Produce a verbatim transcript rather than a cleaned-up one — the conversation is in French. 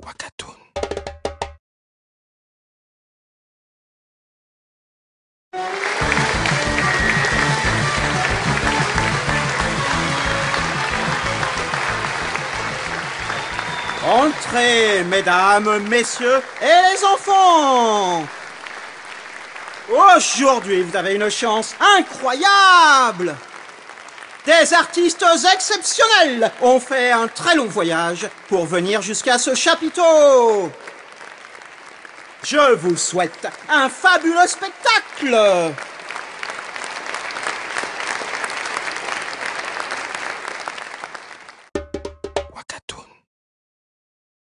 Wakatoon. Entrez, mesdames, messieurs et les enfants! Aujourd'hui, vous avez une chance incroyable! Des artistes exceptionnels ont fait un très long voyage pour venir jusqu'à ce chapiteau. Je vous souhaite un fabuleux spectacle!